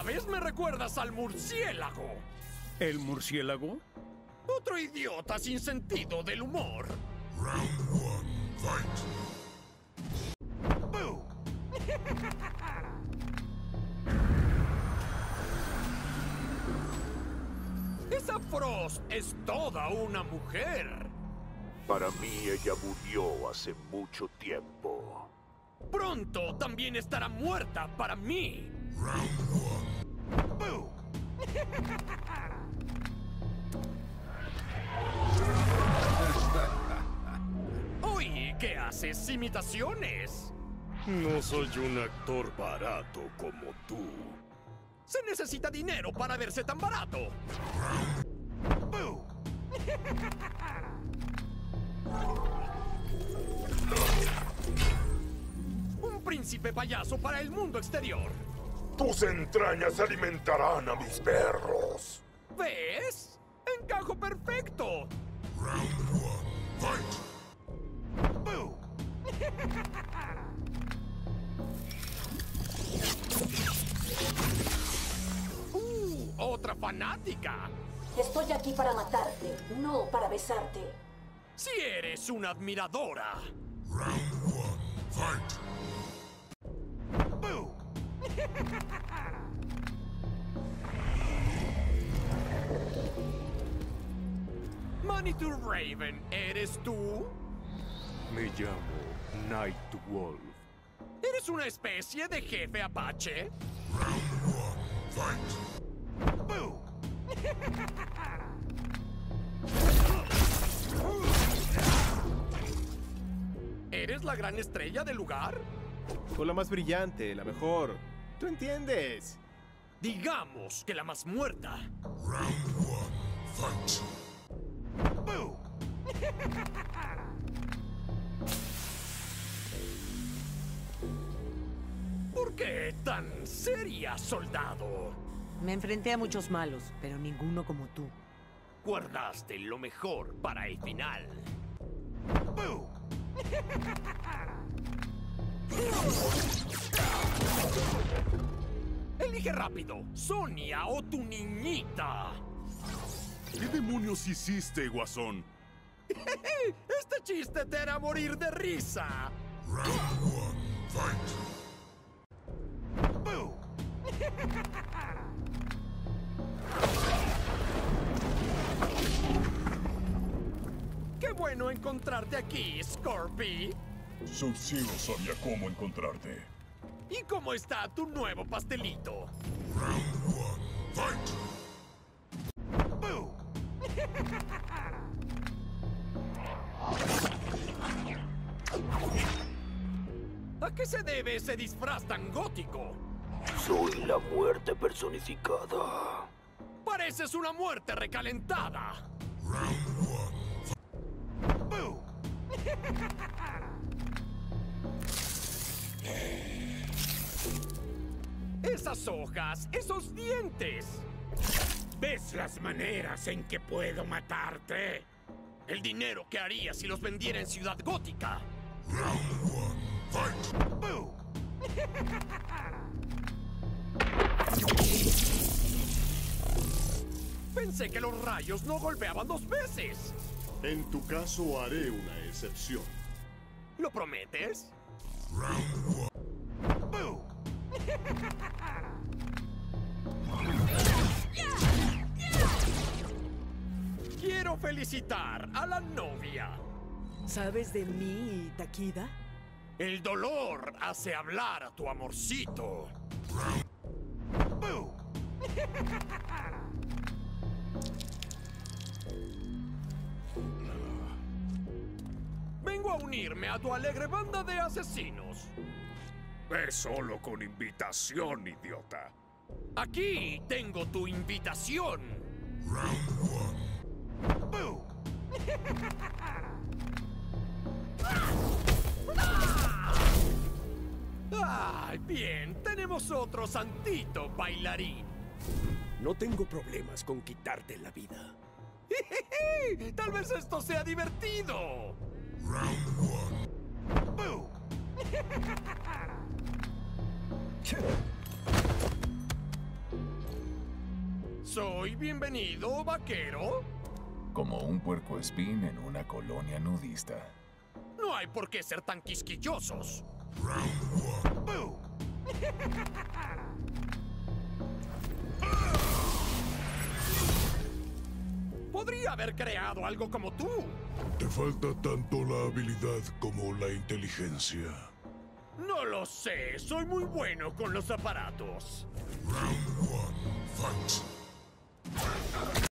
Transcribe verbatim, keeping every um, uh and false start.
¿Sabes? Me recuerdas al murciélago. ¿El murciélago? Otro idiota sin sentido del humor. Round one, fight. ¡Boo! Esa Frost es toda una mujer. Para mí ella murió hace mucho tiempo. Pronto también estará muerta para mí. Round one. ¡Boo! Oye, ¿qué haces? ¿Imitaciones? No soy un actor barato como tú. Se necesita dinero para verse tan barato. ¡Boo! Un príncipe payaso para el mundo exterior. Tus entrañas alimentarán a mis perros. ¿Ves? ¡Encajo perfecto! Round one, fight. ¡Boo! ¡Uh! ¡Otra fanática! Estoy aquí para matarte, no para besarte. ¡Si eres una admiradora! Round one, fight. ¡Boo! Manitou Raven, ¿eres tú? Me llamo Nightwolf. ¿Eres una especie de jefe apache? Round one, fight. ¡Boo! ¿Eres la gran estrella del lugar? Con la más brillante, la mejor. ¿Tú entiendes? Digamos que la más muerta. Round one, fight. ¡Boo! ¿Por qué tan seria, soldado? Me enfrenté a muchos malos, pero ninguno como tú. Guardaste lo mejor para el final. ¡Boo! Elige rápido, Sonia o tu niñita. ¿Qué demonios hiciste, Guasón? Este chiste te hará morir de risa. Round one, fight. ¡Boo! ¡Qué bueno encontrarte aquí, Scorpy! Sub-Zero sabía cómo encontrarte. ¿Y cómo está tu nuevo pastelito? Round one, fight. ¡Boo! ¿A qué se debe ese disfraz tan gótico? Soy la muerte personificada. ¡Pareces una muerte recalentada! Round one, ¡Boo! Esas hojas, esos dientes. ¿Ves las maneras en que puedo matarte? El dinero que haría si los vendiera en Ciudad Gótica. round one, fight. ¡Boo! Pensé que los rayos no golpeaban dos veces. En tu caso haré una excepción. ¿Lo prometes? Round one. ¡Boo! Quiero felicitar a la novia. ¿Sabes de mí, Takida? El dolor hace hablar a tu amorcito. ¡Boo! Vengo a unirme a tu alegre banda de asesinos. Es solo con invitación, idiota. Aquí tengo tu invitación. Round one. ¡Boo! ¡Ay, bien! Tenemos otro santito bailarín. No tengo problemas con quitarte la vida. ¡Tal vez esto sea divertido! Round one. ¡Boo! Soy bienvenido, vaquero. Como un puercoespín en una colonia nudista. No hay por qué ser tan quisquillosos. Podría haber creado algo como tú. Te falta tanto la habilidad como la inteligencia. No lo sé, soy muy bueno con los aparatos. Round one, fight.